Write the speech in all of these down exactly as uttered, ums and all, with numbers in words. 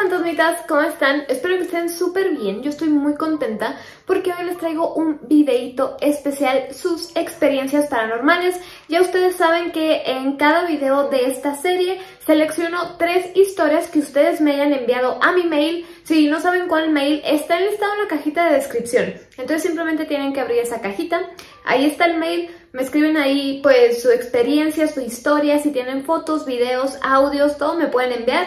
fantasmitas, ¿cómo están? Espero que estén súper bien, yo estoy muy contenta porque hoy les traigo un videito especial, sus experiencias paranormales. Ya ustedes saben que en cada video de esta serie selecciono tres historias que ustedes me hayan enviado a mi mail. Si no saben cuál mail, está enlistado en la cajita de descripción, entonces simplemente tienen que abrir esa cajita, ahí está el mail. Me escriben ahí pues su experiencia, su historia, si tienen fotos, videos, audios, todo me pueden enviar.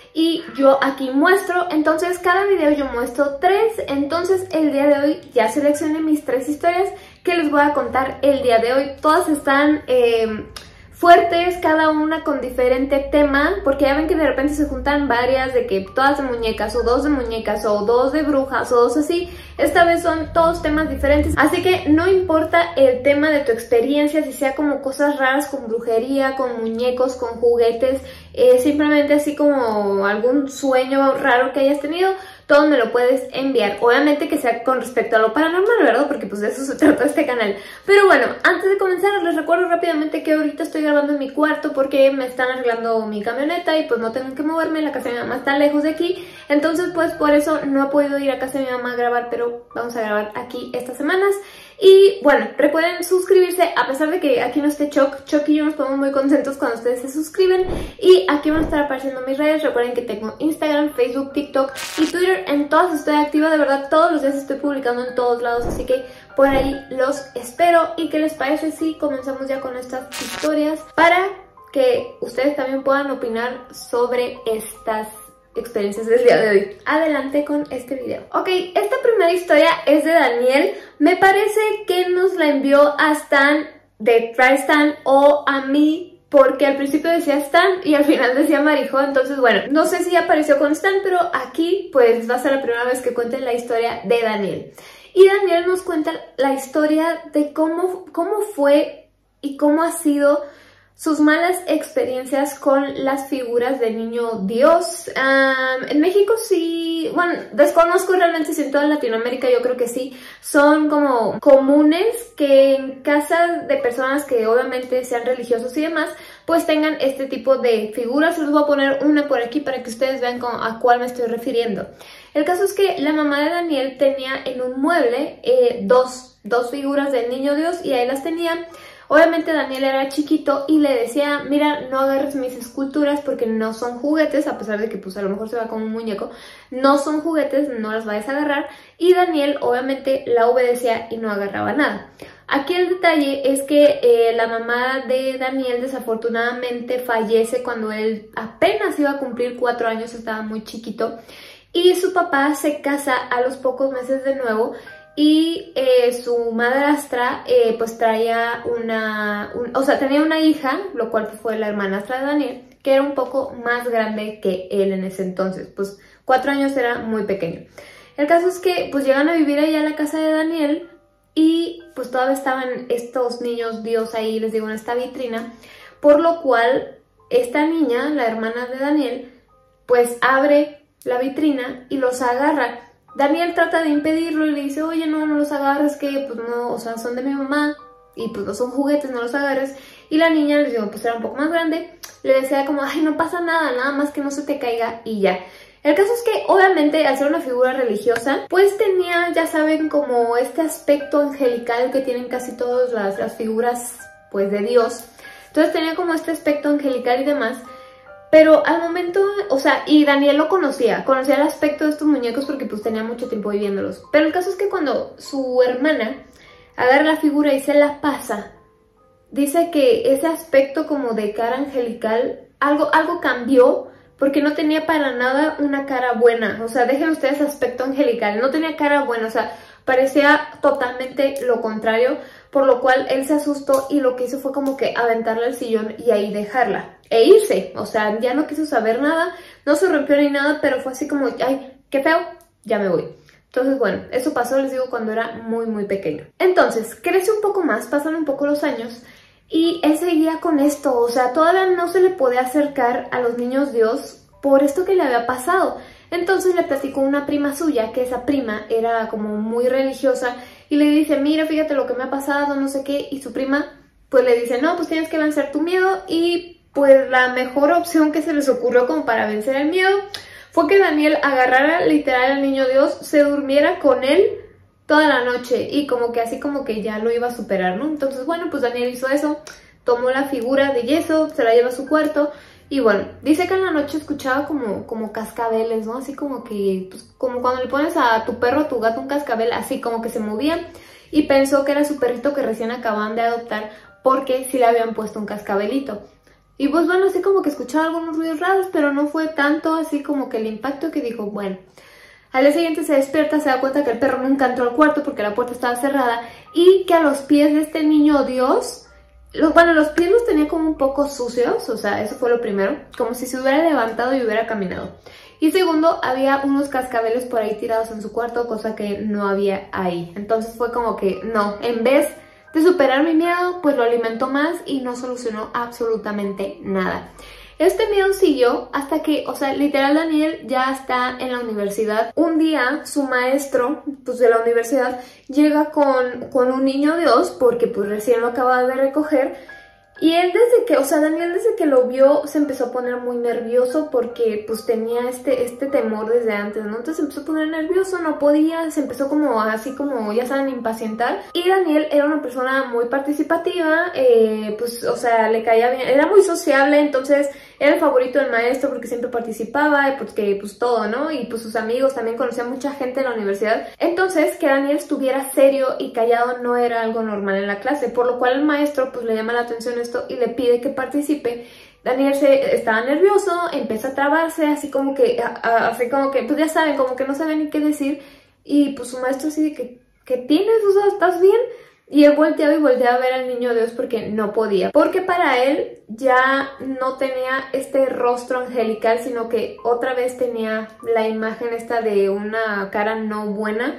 Y yo aquí muestro, entonces cada video yo muestro tres, entonces el día de hoy ya seleccioné mis tres historias que les voy a contar el día de hoy. Todas están eh, fuertes, cada una con diferente tema, porque ya ven que de repente se juntan varias, de que todas de muñecas, o dos de muñecas, o dos de brujas, o dos así. Esta vez son todos temas diferentes, así que no importa el tema de tu experiencia, si sea como cosas raras con brujería, con muñecos, con juguetes, eh, simplemente así como algún sueño raro que hayas tenido, todo me lo puedes enviar. Obviamente que sea con respecto a lo paranormal, ¿verdad? Porque pues de eso se trata este canal. Pero bueno, antes de comenzar les recuerdo rápidamente que ahorita estoy grabando en mi cuarto porque me están arreglando mi camioneta y pues no tengo que moverme, la casa de mi mamá está lejos de aquí. Entonces pues por eso no he podido ir a casa de mi mamá a grabar, pero vamos a grabar aquí estas semanas. Y bueno, recuerden suscribirse, a pesar de que aquí no esté Choc, Choc y yo nos ponemos muy contentos cuando ustedes se suscriben. Y aquí van a estar apareciendo mis redes, recuerden que tengo Instagram, Facebook, TikTok y Twitter, en todas estoy activa, de verdad todos los días estoy publicando en todos lados, así que por ahí los espero. ¿Y qué les parece si comenzamos ya con estas historias para que ustedes también puedan opinar sobre estas experiencias del día de hoy? Adelante con este video. Ok, esta primera historia es de Daniel. Me parece que nos la envió a Stan de TryStan o a mí, porque al principio decía Stan y al final decía Marijo. Entonces bueno, no sé si apareció con Stan, pero aquí pues va a ser la primera vez que cuente la historia de Daniel. Y Daniel nos cuenta la historia de cómo, cómo fue y cómo ha sido sus malas experiencias con las figuras del niño Dios. Um, en México sí, bueno, desconozco realmente si en toda Latinoamérica, yo creo que sí, son como comunes que en casas de personas que obviamente sean religiosos y demás, pues tengan este tipo de figuras. Les voy a poner una por aquí para que ustedes vean a cuál me estoy refiriendo. El caso es que la mamá de Daniel tenía en un mueble eh, dos, dos figuras del niño Dios y ahí las tenía. Obviamente Daniel era chiquito y le decía, mira, no agarres mis esculturas porque no son juguetes, a pesar de que pues a lo mejor se va como un muñeco, no son juguetes, no las vayas a agarrar. Y Daniel obviamente la obedecía y no agarraba nada. Aquí el detalle es que eh, la mamá de Daniel desafortunadamente fallece cuando él apenas iba a cumplir cuatro años, estaba muy chiquito. Y su papá se casa a los pocos meses de nuevo. Y eh, su madrastra eh, pues traía una, un, o sea, tenía una hija, lo cual fue la hermanastra de Daniel, que era un poco más grande que él en ese entonces, pues cuatro años era muy pequeño. El caso es que pues llegan a vivir allá a la casa de Daniel y pues todavía estaban estos niños Dios ahí, les digo, en esta vitrina, por lo cual esta niña, la hermana de Daniel, pues abre la vitrina y los agarra. Daniel trata de impedirlo y le dice, oye, no, no los agarres, que pues no, o sea, son de mi mamá y pues no son juguetes, no los agarres. Y la niña, les digo, pues era un poco más grande, le decía como, ay, no pasa nada, nada más que no se te caiga y ya. El caso es que obviamente al ser una figura religiosa, pues tenía, ya saben, como este aspecto angelical que tienen casi todas las, las figuras pues de Dios. Entonces tenía como este aspecto angelical y demás. Pero al momento, o sea, y Daniel lo conocía, conocía el aspecto de estos muñecos porque pues tenía mucho tiempo viviéndolos. Pero el caso es que cuando su hermana agarra la figura y se la pasa, dice que ese aspecto como de cara angelical, algo, algo cambió porque no tenía para nada una cara buena. O sea, dejen ustedes aspecto angelical, no tenía cara buena, o sea, parecía totalmente lo contrario. Por lo cual él se asustó y lo que hizo fue como que aventarla al sillón y ahí dejarla e irse. O sea, ya no quiso saber nada, no se rompió ni nada, pero fue así como, ay, qué feo, ya me voy. Entonces, bueno, eso pasó, les digo, cuando era muy, muy pequeño. Entonces, crece un poco más, pasan un poco los años y él seguía con esto. O sea, todavía no se le podía acercar a los niños Dios por esto que le había pasado. Entonces le platicó una prima suya, que esa prima era como muy religiosa, y le dice, mira, fíjate lo que me ha pasado, no sé qué, y su prima pues le dice, no, pues tienes que vencer tu miedo, y pues la mejor opción que se les ocurrió como para vencer el miedo fue que Daniel agarrara literal al niño Dios, se durmiera con él toda la noche y como que así como que ya lo iba a superar, ¿no? Entonces, bueno, pues Daniel hizo eso, tomó la figura de yeso, se la lleva a su cuarto y bueno, dice que en la noche escuchaba como, como cascabeles, ¿no? Así como que, pues como cuando le pones a tu perro, a tu gato un cascabel, así como que se movía y pensó que era su perrito que recién acababan de adoptar porque sí le habían puesto un cascabelito. Y pues bueno, así como que escuchaba algunos ruidos raros, pero no fue tanto así como que el impacto que dijo, bueno. Al día siguiente se despierta, se da cuenta que el perro nunca entró al cuarto porque la puerta estaba cerrada y que a los pies de este niño Dios, los, bueno, los pies los tenía como un poco sucios, o sea, eso fue lo primero, como si se hubiera levantado y hubiera caminado. Y segundo, había unos cascabeles por ahí tirados en su cuarto, cosa que no había ahí. Entonces fue como que no, en vez de superar mi miedo, pues lo alimentó más y no solucionó absolutamente nada. Este miedo siguió hasta que, o sea, literal Daniel ya está en la universidad. Un día su maestro, pues de la universidad, llega con, con un niño Dios, porque pues recién lo acaba de recoger. Y él desde que, o sea, Daniel desde que lo vio se empezó a poner muy nervioso porque pues tenía este, este temor desde antes, ¿no? Entonces se empezó a poner nervioso, no podía, se empezó como así como, ya saben, impacientar. Y Daniel era una persona muy participativa, eh, pues, o sea, le caía bien, era muy sociable, entonces era el favorito del maestro porque siempre participaba y porque pues todo, ¿no? Y pues sus amigos, también conocía mucha gente en la universidad. Entonces que Daniel estuviera serio y callado no era algo normal en la clase, por lo cual el maestro pues le llama la atención esto y le pide que participe. Daniel se estaba nervioso, empieza a trabarse, así como que, a, a, así como que, pues ya saben, como que no sabe ni qué decir. Y pues su maestro así de que, ¿qué tienes? O sea, ¿estás bien? Y él volteaba y volteaba a ver al niño Dios porque no podía. Porque para él ya no tenía este rostro angelical, sino que otra vez tenía la imagen esta de una cara no buena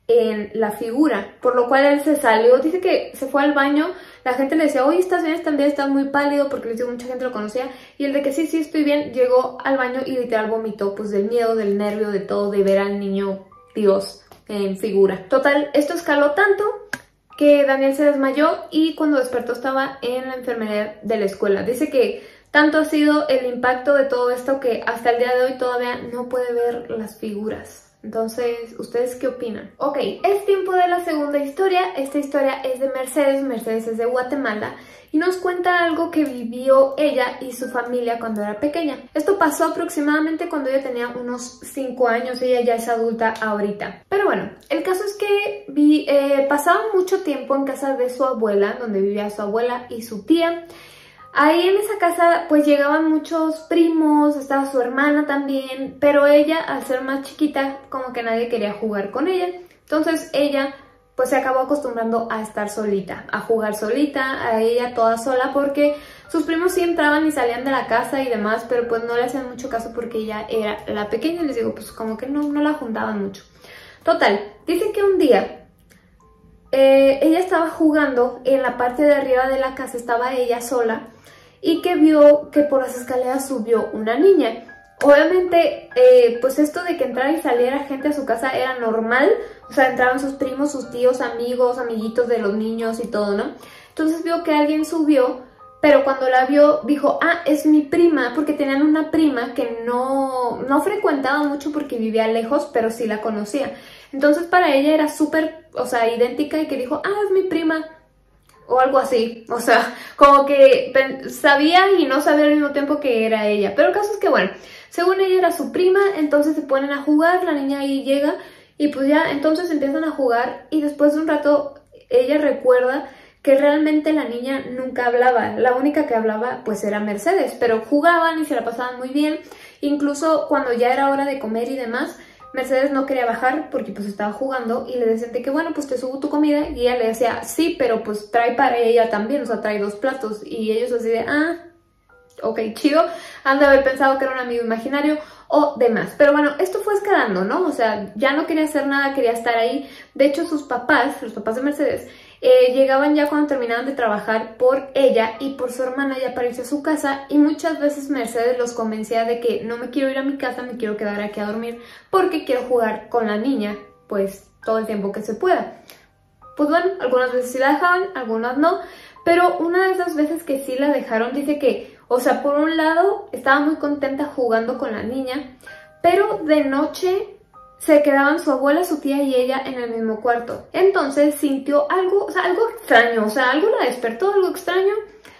en la figura. Por lo cual él se salió, dice que se fue al baño. La gente le decía, oye, ¿estás bien? ¿Estás bien? ¿Estás muy pálido? Porque les digo, mucha gente lo conocía. Y el de que sí, sí, estoy bien, llegó al baño y literal vomitó, pues del miedo, del nervio, de todo, de ver al niño Dios en figura. Total, esto escaló tanto que Daniel se desmayó y cuando despertó estaba en la enfermería de la escuela. Dice que tanto ha sido el impacto de todo esto que hasta el día de hoy todavía no puede ver las figuras. Entonces, ¿ustedes qué opinan? Ok, es tiempo de la segunda historia. Esta historia es de Mercedes. Mercedes es de Guatemala y nos cuenta algo que vivió ella y su familia cuando era pequeña. Esto pasó aproximadamente cuando ella tenía unos cinco años. Ella ya es adulta ahorita. Pero bueno, el caso es que vi, eh, pasaban mucho tiempo en casa de su abuela, donde vivía su abuela y su tía. Ahí en esa casa pues llegaban muchos primos, estaba su hermana también, pero ella al ser más chiquita como que nadie quería jugar con ella. Entonces ella pues se acabó acostumbrando a estar solita, a jugar solita, a ella toda sola porque sus primos sí entraban y salían de la casa y demás, pero pues no le hacían mucho caso porque ella era la pequeña y les digo pues como que no, no la juntaban mucho. Total, dice que un día Eh, ella estaba jugando en la parte de arriba de la casa, estaba ella sola y que vio que por las escaleras subió una niña. Obviamente, eh, pues esto de que entrara y saliera gente a su casa era normal, o sea, entraban sus primos, sus tíos, amigos, amiguitos de los niños y todo, ¿no? Entonces vio que alguien subió, pero cuando la vio dijo, ah, es mi prima, porque tenían una prima que no, no frecuentaba mucho porque vivía lejos, pero sí la conocía. Entonces para ella era súper, o sea, idéntica y que dijo, ah, es mi prima, o algo así. O sea, como que sabía y no sabía al mismo tiempo que era ella. Pero el caso es que, bueno, según ella era su prima, entonces se ponen a jugar, la niña ahí llega y pues ya entonces empiezan a jugar y después de un rato ella recuerda que realmente la niña nunca hablaba. La única que hablaba pues era Mercedes, pero jugaban y se la pasaban muy bien. Incluso cuando ya era hora de comer y demás, Mercedes no quería bajar porque pues estaba jugando y le decían de que bueno, pues te subo tu comida y ella le decía sí, pero pues trae para ella también, o sea, trae dos platos y ellos así de ah, ok, chido, han de haber pensado que era un amigo imaginario o demás. Pero bueno, esto fue escalando, ¿no? O sea, ya no quería hacer nada, quería estar ahí. De hecho, sus papás, los papás de Mercedes, Eh, llegaban ya cuando terminaban de trabajar por ella y por su hermana ya para irse a su casa y muchas veces Mercedes los convencía de que no me quiero ir a mi casa, me quiero quedar aquí a dormir porque quiero jugar con la niña pues todo el tiempo que se pueda. Pues bueno, algunas veces sí la dejaban, algunas no, pero una de esas veces que sí la dejaron dice que, o sea, por un lado estaba muy contenta jugando con la niña, pero de noche se quedaban su abuela, su tía y ella en el mismo cuarto. Entonces sintió algo, o sea, algo extraño, o sea, algo la despertó, algo extraño,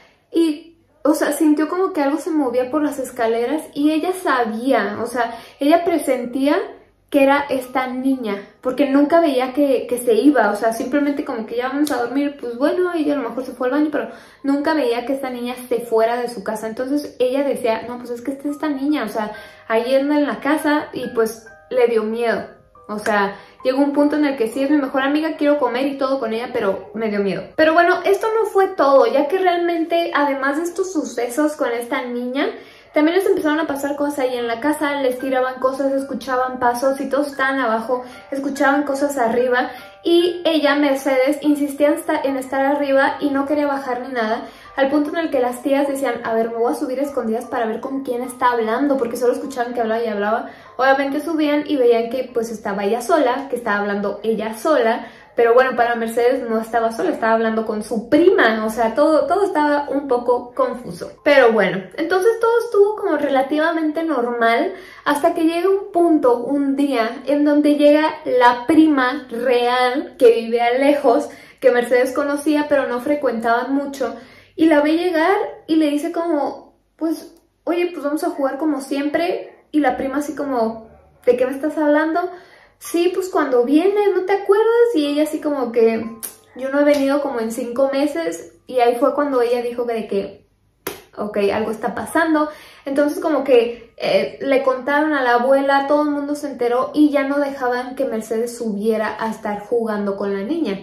y, o sea, sintió como que algo se movía por las escaleras y ella sabía, o sea, ella presentía que era esta niña, porque nunca veía que, que se iba, o sea, simplemente como que ya vamos a dormir, pues bueno, ella a lo mejor se fue al baño, pero nunca veía que esta niña se fuera de su casa. Entonces ella decía, no, pues es que esta es esta niña, o sea, ahí anda en la casa, y pues le dio miedo. O sea, llegó un punto en el que sí es mi mejor amiga, quiero comer y todo con ella, pero me dio miedo. Pero bueno, esto no fue todo, ya que realmente, además de estos sucesos con esta niña, también les empezaron a pasar cosas ahí en la casa, les tiraban cosas, escuchaban pasos y todos estaban abajo, escuchaban cosas arriba, y ella, Mercedes, insistía en estar arriba y no quería bajar ni nada, al punto en el que las tías decían, a ver, me voy a subir escondidas para ver con quién está hablando, porque solo escuchaban que hablaba y hablaba. Obviamente subían y veían que pues estaba ella sola, que estaba hablando ella sola. Pero bueno, para Mercedes no estaba sola, estaba hablando con su prima, o sea, todo, todo estaba un poco confuso. Pero bueno, entonces todo estuvo como relativamente normal hasta que llega un punto, un día, en donde llega la prima real que vivía lejos, que Mercedes conocía pero no frecuentaban mucho, y la ve llegar y le dice como, pues, oye, pues vamos a jugar como siempre, y la prima así como, ¿de qué me estás hablando? Sí, pues cuando vienes, ¿no te acuerdas? Y ella así como que, yo no he venido como en cinco meses, y ahí fue cuando ella dijo de que, ok, algo está pasando. Entonces como que eh, le contaron a la abuela, todo el mundo se enteró y ya no dejaban que Mercedes subiera a estar jugando con la niña.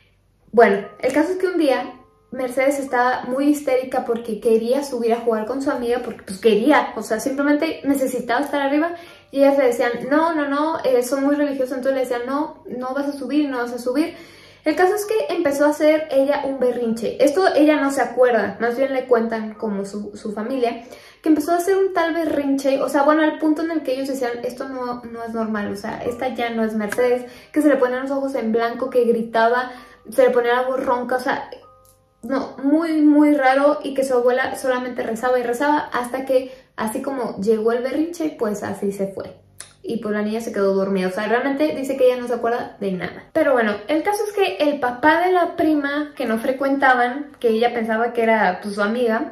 Bueno, el caso es que un día Mercedes estaba muy histérica porque quería subir a jugar con su amiga, porque pues quería, o sea, simplemente necesitaba estar arriba. Y ellas le decían, no, no, no, eh, son muy religiosos, entonces le decían, no, no vas a subir, no vas a subir. El caso es que empezó a hacer ella un berrinche. Esto ella no se acuerda, más bien le cuentan como su, su familia, que empezó a hacer un tal berrinche, o sea, bueno, al punto en el que ellos decían, esto no, no es normal, o sea, esta ya no es Mercedes, que se le ponían los ojos en blanco, que gritaba, se le ponía la voz ronca, o sea, no, muy, muy raro, y que su abuela solamente rezaba y rezaba hasta que, así como llegó el berrinche, pues así se fue. Y pues la niña se quedó dormida. O sea, realmente dice que ella no se acuerda de nada. Pero bueno, el caso es que el papá de la prima, que no frecuentaban, que ella pensaba que era pues, su amiga,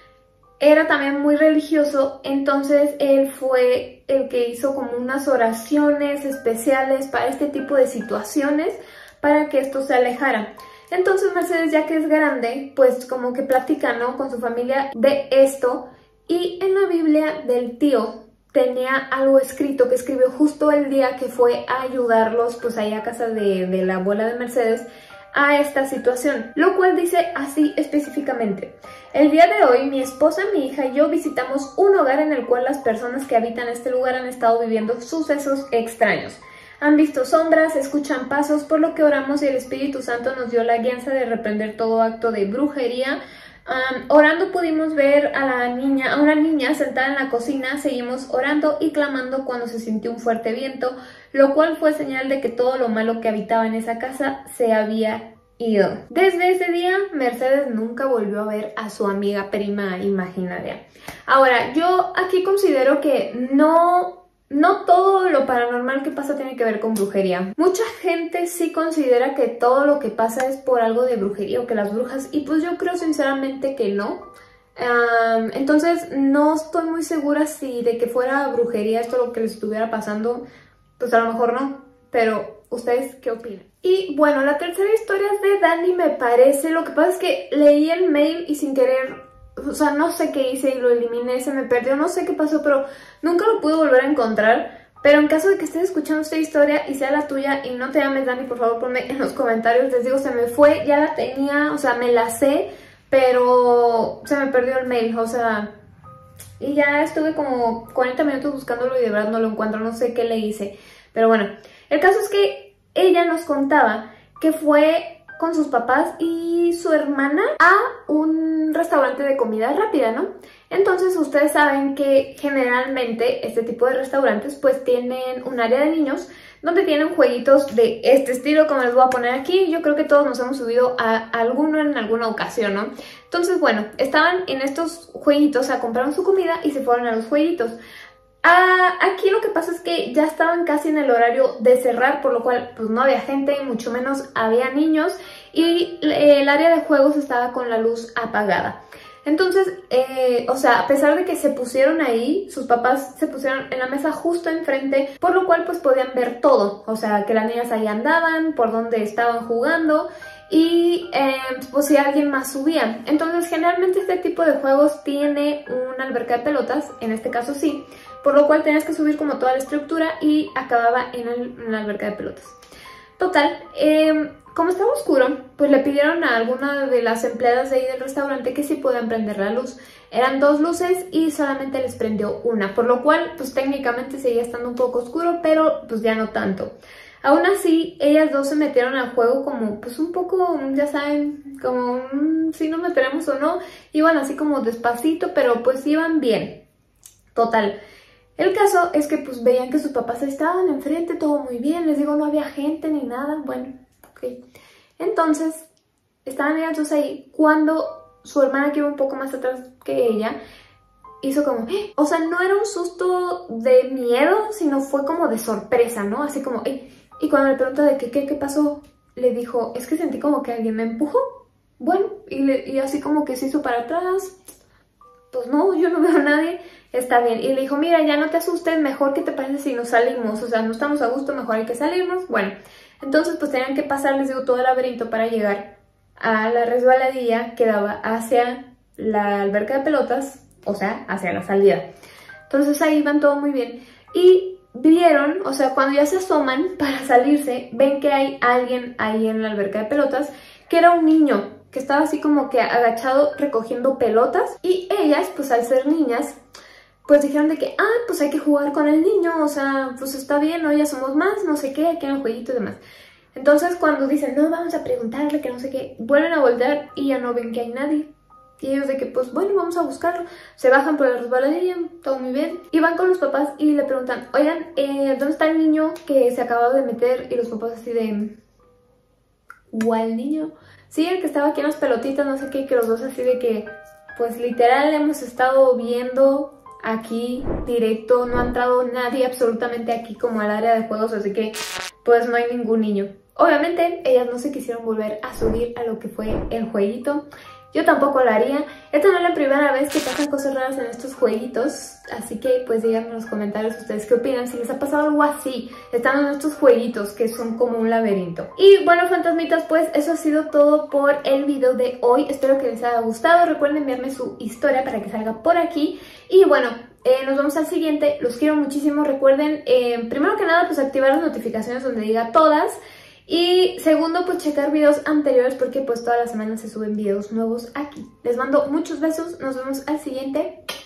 era también muy religioso. Entonces él fue el que hizo como unas oraciones especiales para este tipo de situaciones, para que esto se alejara. Entonces Mercedes, ya que es grande, pues como que platica, ¿no?, con su familia de esto. Y en la Biblia del tío tenía algo escrito que escribió justo el día que fue a ayudarlos, pues ahí a casa de, de la abuela de Mercedes, a esta situación, lo cual dice así específicamente: el día de hoy mi esposa, mi hija y yo visitamos un hogar en el cual las personas que habitan este lugar han estado viviendo sucesos extraños. Han visto sombras, escuchan pasos, por lo que oramos y el Espíritu Santo nos dio la guianza de reprender todo acto de brujería. Um, orando pudimos ver a la niña, a una niña sentada en la cocina. Seguimos orando y clamando cuando se sintió un fuerte viento, lo cual fue señal de que todo lo malo que habitaba en esa casa se había ido. Desde ese día, Mercedes nunca volvió a ver a su amiga prima imaginaria. Ahora, yo aquí considero que no... No todo lo paranormal que pasa tiene que ver con brujería. Mucha gente sí considera que todo lo que pasa es por algo de brujería o que las brujas... Y pues yo creo sinceramente que no. Um, entonces no estoy muy segura si de que fuera brujería esto lo que les estuviera pasando. Pues a lo mejor no. Pero ¿ustedes qué opinan? Y bueno, la tercera historia es de Dani, me parece. Lo que pasa es que leí el mail y sin querer... O sea, no sé qué hice y lo eliminé, se me perdió, no sé qué pasó, pero nunca lo pude volver a encontrar. Pero en caso de que estés escuchando esta historia y sea la tuya y no te llames Dani, por favor ponme en los comentarios. Les digo, se me fue, ya la tenía, o sea, me la sé, pero se me perdió el mail, o sea... Y ya estuve como cuarenta minutos buscándolo y de verdad no lo encuentro, no sé qué le hice. Pero bueno, el caso es que ella nos contaba que fue con sus papás y su hermana a un restaurante de comida rápida, ¿no? Entonces ustedes saben que generalmente este tipo de restaurantes pues tienen un área de niños donde tienen jueguitos de este estilo, como les voy a poner aquí. Yo creo que todos nos hemos subido a alguno en alguna ocasión, ¿no? Entonces, bueno, estaban en estos jueguitos, o sea, compraron su comida y se fueron a los jueguitos. Ah, aquí lo que pasa es que ya estaban casi en el horario de cerrar, por lo cual pues no había gente, mucho menos había niños, y el área de juegos estaba con la luz apagada. Entonces, eh, o sea, a pesar de que se pusieron ahí, sus papás se pusieron en la mesa justo enfrente, por lo cual pues podían ver todo, o sea, que las niñas ahí andaban, por dónde estaban jugando, y eh, pues si alguien más subía. Entonces generalmente este tipo de juegos tiene una alberca de pelotas, en este caso sí, por lo cual tenías que subir como toda la estructura y acababa en, el, en la alberca de pelotas. Total, eh, como estaba oscuro, pues le pidieron a alguna de las empleadas de ahí del restaurante que sí podían prender la luz. Eran dos luces y solamente les prendió una, por lo cual pues técnicamente seguía estando un poco oscuro, pero pues ya no tanto. Aún así, ellas dos se metieron al juego como, pues un poco, ya saben, como mmm, si nos meteremos o no. Iban así como despacito, pero pues iban bien. Total. El caso es que pues veían que sus papás estaban enfrente, todo muy bien. Les digo, no había gente ni nada. Bueno, ok. Entonces, estaban ellas dos ahí cuando su hermana, que iba un poco más atrás que ella, hizo como, ¡eh! O sea, no era un susto de miedo, sino fue como de sorpresa, ¿no? Así como, ¡eh! Y cuando le preguntó de qué, qué, qué pasó, le dijo, es que sentí como que alguien me empujó. Bueno, y, le, y así como que se hizo para atrás. Pues no, yo no veo a nadie. Está bien. Y le dijo, mira, ya no te asustes, mejor que te parece si nos salimos. O sea, no estamos a gusto, mejor hay que salirnos. Bueno, entonces pues tenían que pasar, les digo, todo el laberinto para llegar a la resbaladilla que daba hacia la alberca de pelotas, o sea, hacia la salida. Entonces ahí van todo muy bien. Y vieron, o sea, cuando ya se asoman para salirse, ven que hay alguien ahí en la alberca de pelotas, que era un niño, que estaba así como que agachado recogiendo pelotas. Y ellas, pues al ser niñas, pues dijeron de que, ah, pues hay que jugar con el niño, o sea, pues está bien, ¿no? Ya somos más, no sé qué, aquí en el jueguito y demás. Entonces cuando dicen, no, vamos a preguntarle que no sé qué, vuelven a voltear y ya no ven que hay nadie. Y ellos de que, pues bueno, vamos a buscarlo. Se bajan por la resbaladilla, todo muy bien. Y van con los papás y le preguntan, oigan, eh, ¿dónde está el niño que se acababa de meter? Y los papás así de, ¿cuál niño? Sí, el que estaba aquí en las pelotitas, no sé qué, que los dos así de que, pues literal hemos estado viendo aquí directo, no ha entrado nadie absolutamente aquí como al área de juegos, así que pues no hay ningún niño. Obviamente ellas no se quisieron volver a subir a lo que fue el jueguito. Yo tampoco lo haría. Esta no es la primera vez que pasan cosas raras en estos jueguitos, así que pues díganme en los comentarios ustedes qué opinan, si les ha pasado algo así, estando en estos jueguitos que son como un laberinto. Y bueno, fantasmitas, pues eso ha sido todo por el video de hoy. Espero que les haya gustado. Recuerden enviarme su historia para que salga por aquí. Y bueno, eh, nos vemos al siguiente. Los quiero muchísimo. Recuerden, eh, primero que nada, pues activar las notificaciones donde diga todas. Y segundo, pues checar videos anteriores porque pues todas las semanas se suben videos nuevos aquí. Les mando muchos besos, nos vemos al siguiente.